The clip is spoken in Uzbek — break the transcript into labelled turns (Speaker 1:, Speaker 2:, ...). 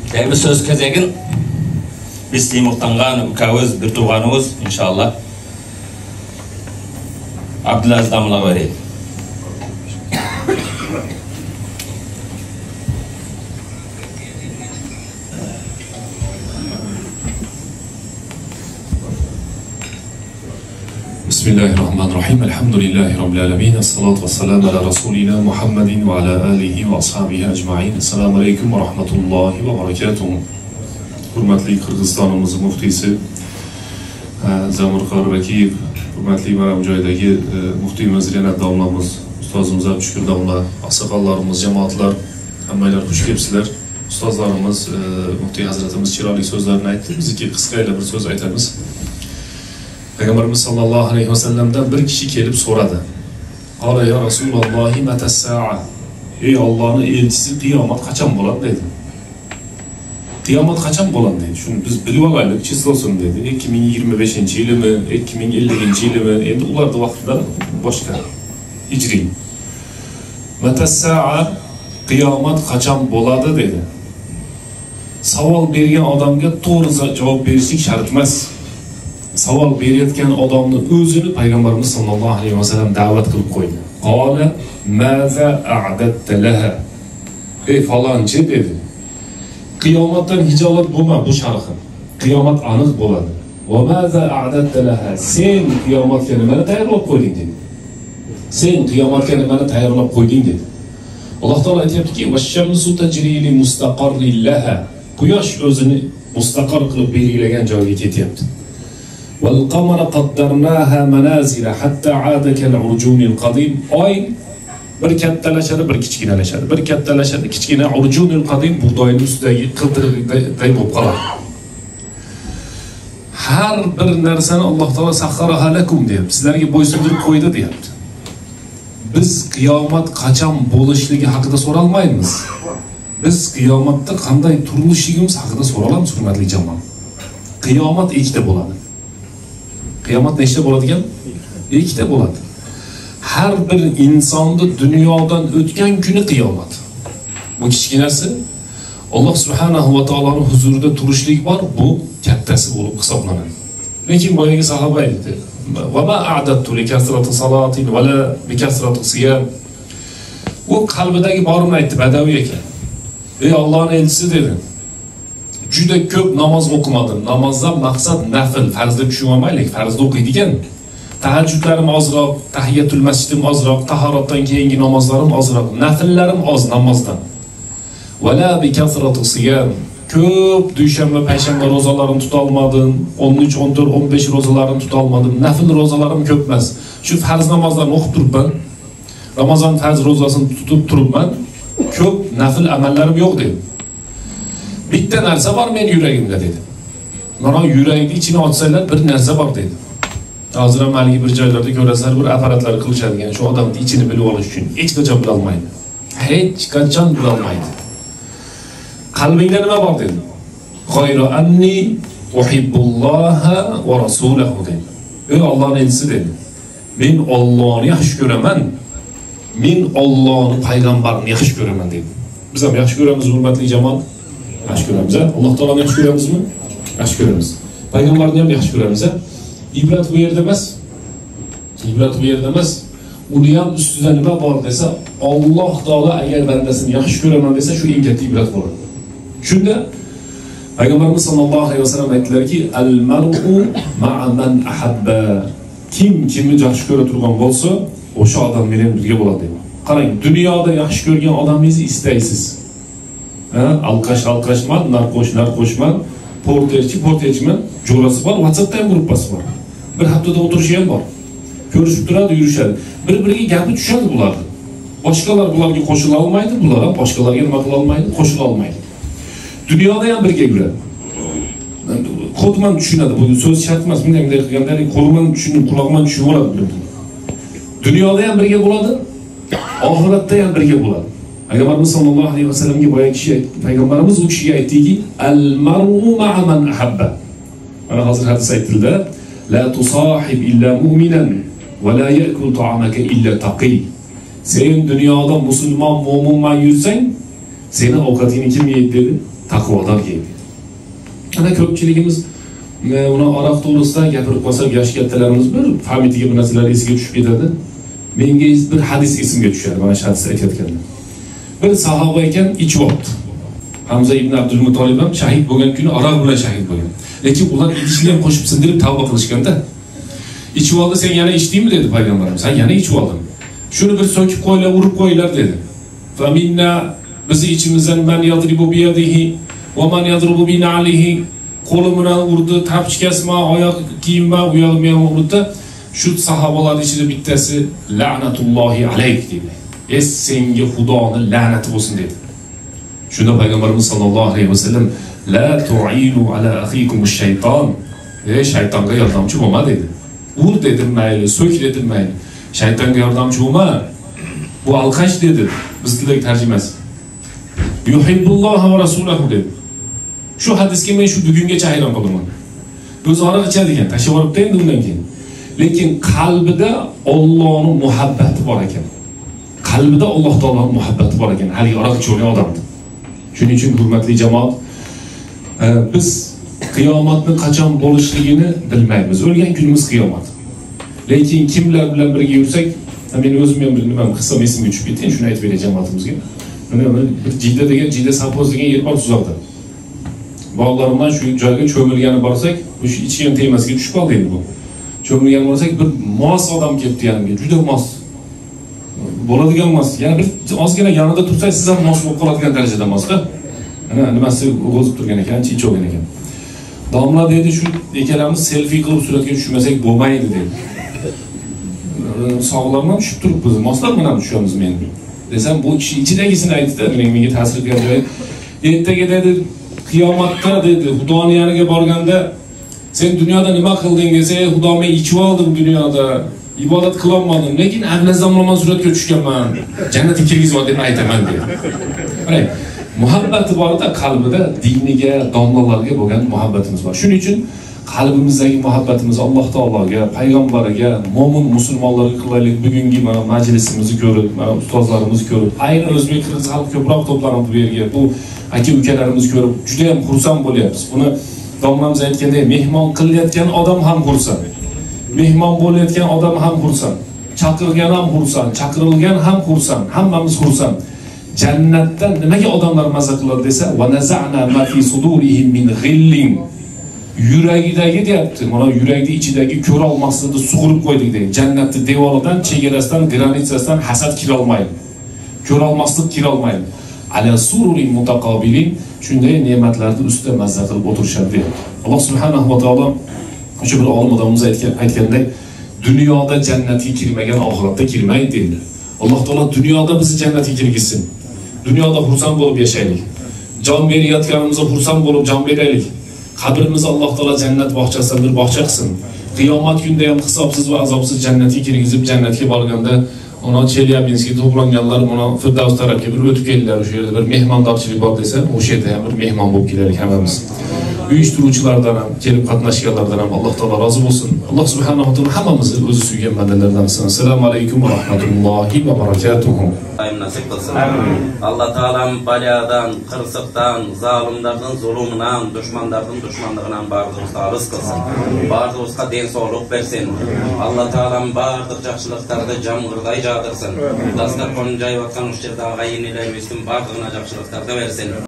Speaker 1: Değerli söz kezegin biz Timurtan'dan ukavuz bir tuğanımız inşallah Abdülaziz damla vereyim.
Speaker 2: Bismillahirrahmanirrahim. Elhamdülillahi Rabbil alemin. Esselatu vesselamu ala Resulina Muhammedin ve ala alihi ve ashabihi ecma'in. Esselamu aleyküm ve rahmetullahi ve berekatuhu. Hürmetli Kırgızistan'ımızın muftisi Zamir Rakiyev, hürmetli mana bu joydagi muftiyimiz Renat domlamiz, ustozimiz Abdushkur domla, aqsoqollarimiz, jamoatlar, hammalar xush kelibsizlar. Ustozlarimiz, muftiy hazratimiz chiroyli so'zlarni aytdi. Bizga qisqacha bir so'z aytamiz. Peygamberimiz sallallahu aleyhi ve sellem'den bir kişi gelip soradı. Ala ya Resulallah metes-sa'a. Ey Allah'ın elçisi kıyamet kaçan bolan dedi. Kıyamet kaçan bolan dedi. Şunu biz bilip alaylık çizilsin dedi. 2025. yılı mı, 2050. yılı mı? Endi ularda vaxtlar başka. Hicri. Metes-sa'a kıyamet kaçan boladı dedi. Savol bergen adamga to'g'ri javob berishlik shart emas. Savol berayotgan odamni o'zini Payg'ambarimiz sallallohu alayhi vasallam da'vat qilib qo'ydi. Qala maza a'datta laha. Ey falonchi dedi. Qiyomatdan hijolat bo'lma bu sharhi. Qiyomat aniq bo'ladi. Va maza a'datta laha. Sen qiyomatga nimani tayyorlab qo'yding dedi. Sen qiyomatga nimani tayyorlab qo'yding dedi. Alloh taolo aytayaptiki: "Vash-shamsu tajri li mustaqarrin laha." Quyosh o'zini mustaqar qilib belgilagan joyga ketyapti. وَالْقَمَرَ قَدَّرْنَاهَا مَنَازِلَ حَتَّى عَادَ كَالْعُرْجُونِ الْقَدِيمِ. Oy bir kattalashadi, bir kichkinalashadi. Bir kattalashadi, kichkina urjunul qadim bug'doyning ustidagi qildirday bo'lib qoladi. Har bir narsani Alloh taolo saxxaraha lakum deyapti. Sizlarga bo'ysundirib qo'ydi deyapti. Biz qiyomat qachon bo'lishligi haqida so'ralmaymiz. Biz qiyomatda qanday turilishligimiz haqida so'ralamiz, hurmatli jamoat. Qiyomat ikkita bo'ladi. Qiyomat nechta bo'ladigan? Ikkita bo'ladi. Har bir insonni dunyodan o'tgan kuni qiyomat. Bu kichkinasi Alloh subhanahu va taoloning huzurida turishlik bor, bu kattasi bo'lib hisoblanadi. Lekin boyagi sahoba aytdi: "Va ma a'dattu li kasrati salatin va la bi kasrati siyam." U qalbidagi borini aytdi, Badaviy ekan. Ey Allohning elchisi dedi. Juda ko'p namoz o'qimadim. Namozdan maqsad nafl, farzda tushunmaylik, farzda o'qiydigan. Tahajjudlarim ozroq, tahiyatul masjidim ozroq, tahoratdan keyingi namozlarim ozroq, nafillarim oz namozdan. Wala bi kasrati siyam. Ko'p dushanba, payshanba rozalarimni tuta olmadim. 13, 14, 15 rozalarimni tuta olmadim. Nafl rozalarim ko'p emas. Shu farz namozlarni o'qib turibman. Ramazon farz rozasini tutib turibman. Ko'p nafl amallarim yo'q dedi. Bitta narsa bor men yuragimda dedi. Mana yuragimni ichini ochsanglar bir narsa bor dedi. Hozir ham maliki bir joylarda ko'rasizlar, bir apparatlar qilishadigan shu odamning ichini bilib olish uchun hech qachon bila olmaydi. Hech qachon bila olmaydi. Qalbingda nima bor dedi. Xayru anni uhibbulloha va rasulahu dedi. Ey Allohning elchisi dedi. Men Allohni yaxshi ko'raman. Men Allohning payg'ambarini yaxshi ko'raman dedi. Biz ham yaxshi ko'ramiz, hurmatli jamoat. Yaxshi ko'ramiz. Alloh taoloni yaxshi ko'ramizmi? Yaxshi ko'ramiz. Payg'ambarni ham yaxshi ko'ramiz. Ibrat bu yerda emas. Ibrat bu yerda emas. Uni ham ustida nima bor desa, Alloh taolo agar bandasini yaxshi ko'raman desa, shu eng katta ibrat bo'ladi. Shunda Payg'ambarimiz sollallohu alayhi vasallam aytdilarki, "Al-mar'u ma'a man ahabba." Kim kimni yaxshi ko'ra turgan bo'lsa, o'sha odam bilan birga bo'ladi dedi. Qarang, dunyoda yaxshi ko'rgan odamingizni istaysiz. Alqash-alqashman, narqosh-narqoshman, porterchi-porterchiman, jo'rasi bor, WhatsAppda ham gruppasi bor. Bir haftada o'tirishi ham bor. Ko'rishib turadi, yurishadi. Bir-biriga gapi tushadi bular. Boshqalar bularga qo'shila olmaydi, bular ham boshqalarga nima qila olmaydi, qo'shila olmaydi. Dunyoda ham birga yuradi. Qo'lman tushunadi, bu so'z shart emas, bunday qilganda qo'lman tushunib, quloqman tushunib oladi. Dunyoda ham birga bo'ladi, oxiratda ham birga bo'ladi. Peygamberimiz sallallahu aleyhi ve sellem'e boya kişi, Peygamberimiz o kişiye aytdiki, "El-mar'u ma'a man ahabba." Mana hozir hadis aytildi, "La tusahib illa mu'minan ve la ya'kul ta'amaka illa taqi." Sen dunyoda musulmon, mo'minman yursang, seni ovqatingni kim yeydi dedi? taqvodor keyin. Ana ko'pchiligimiz uni aroq to'g'risida gapirib qolsak, yosh kattalarimiz bir famitiga bir narsalar esiga tushib ketadi. Menga bir hadis esimga tushadi, mana shu hadisni aytayotganda. Bir sahoba ekan ichib oldi. Hamza ibn Abdulmutolib ham shahid bo'lgan kuni aroq bilan shahid bo'lgan. Lekin ular idishni ham qo'shib sindirib tavba qilishganda, ichib oldi, sen yana ichdingmi dedi payg'ambarimiz. Sen yana ichib olding. Shuni bir so'kib qo'ylar, urib qo'ylar dedi. Fa minna bizi ichimizdan man yadribu bi yadihi va man yadribu bi na'lihi, qo'li bilan urdi, tapchikasma, oyoq kiyimma, u yoq bilan urdi. Shu sahobalar ichida bittasi la'natullohi alayk dedi. Senga Xudoning la'nati bo'lsin dedi. Shunda payg'ambarimiz sollallohu alayhi vasallam la tu'inu ala akhikum ash-shayton. Shaytonga yordamchi bo'lma dedi. Ur dedim mayli, so'k dedim mayli. Shaytonga yordamchi bo'lma. Bu alqash dedi. Bizdagi tarjimasi. Yuhibbulloha va rasulahu dedi. Shu hadisga men shu bugungacha hayron qolaman. O'zi aroq ichadi ekan, tashlab olibdi endi undan keyin. Lekin qalbida Allohning muhabbati bor ekan. Qalbida Alloh taoloning muhabbati bor ekan, hali aroq ichgan odamda. Shuning uchun hurmatli jamoat, biz qiyomatning qachon bo'lishligini bilmaymiz. O'lgan kunimiz qiyomat. Lekin kimlar bilan birga yursak, men o'zim ham bilmayman, qissam esimga tushib ketdi, shuni aytib beraman jamoatimizga. Mana bir Jidda degan, Jidda Sapoz degan yer bor uzoqda. Bog'larimdan shu joyga cho'milgani borsak, o'sha ichgan temasiga tushib qoldi endi bu. Cho'milgan borsak, bir mos odam kelibdi yanimga, juda mos. Bo'ladigan mos. Yana bir ozgina yonida tursangiz, siz ham mos bo'lib qoladigan darajada mosda. Mana nimasi o'g'izib turgan ekan, ichgan ekan. Domla dedi, shu ikkalamiz selfie qilib suratga tushmasak bo'lmaydi dedi. Sog'lardan tushib turibmiz, moslar bilan tushamiz men. Desam, bu kishi ichidagisini aytdi, menga ta'sir qilgan joyi. Ertaga dedi, qiyomatda dedi, Xudoning yoniga borganda sen dunyoda nima qilding desa, Xudo men ichib oldim dunyoda, ibodat qila olmadim, lekin avlazamlama suratga tushganman. Jannatga kirgizib deb aytaman dedi. Qarang, muhabbati borda qalbida diniga, domlalarga bo'lgan muhabbatimiz bor. Shuning uchun qalbimizdagi muhabbatimiz Alloh taologa, payg'ambariga, mo'min musulmonlarga qilaylik. Bugungi mana majlisimizni ko'rib, mana ustozlarimizni ko'rib, ayni o'zbek qirg'iz xalq ko'proq to'planib bu yerga. Bu aka-ukalarimizni ko'rib juda ham xursand bo'lyapmiz. Buni domlamiz aytgandek, mehmon qilayotgan odam ham xursand. Mehmon bo'layotgan odam ham xursand. Chaqirgan ham xursand, chaqirilgan ham xursand. Hammamiz xursand. Jannatdan nimaga odamlar mazza qiladi desa, va naza'na ma fi sudurihim min ghillin. Yuragidagi deyapti, mana yurakning ichidagi ko'ra olmasligini sug'urib qo'ydik deydi. Jannatning devoridan, chegarasidan, granitsasidan hasad kira olmaydi. Ko'ra olmaslik kira olmaydi. Ala sururin mutaqabilin, shunday ne'matlarni ustida mazza qilib o'tirishadi deydi. Alloh subhanahu va taolo o'sha bir olim odamimiz aytgandek, dunyoda jannatga kirmagan oxiratda kirmaydi dedi. Alloh taolo dunyoda bizni jannatga kirgizsin. Dunyoda xursand bo'lib yashaylik. Jon berayotganimizda xursand bo'lib jon beraylik. Qabrimiz Alloh taolo jannat bog'chasidan bir bog'cha qilsin. Qiyomat kunida ham hisobsiz va azobsiz jannatga kirgizib, jannatga borganda ona Chelyabinskga to'planganlar mana Firdavs tarafga bir o'tib keldilar, o'sha yerda bir mehmondorchilik bor desa, o'sha yerda ham bir mehmon bo'lib kelaylik hammamiz. Uyushtiruvchilardan ham, kelib qatnashganlardan ham Alloh taolo rozi bo'lsin. Alloh subhanahu va taolo hammamizni o'zi suygan bandalardan qilsin. Assalomu alaykum va rahmatullohi va barakatuh.
Speaker 3: Nasip qilsin. Alloh taolam baladan, qirsiqdan, zolimlardan, zulmidan, dushmanlardan dushmanligidan barimizni xalos qilsin. Barimizga den sog'lik bersin. Alloh taolam barliq yaxshiliklarni jamg'irday jodirsin. Dastlab qo'nim joyvatgan ushtirda g'ayinilar miskin barlig'ini yaxshiliklarga bersin.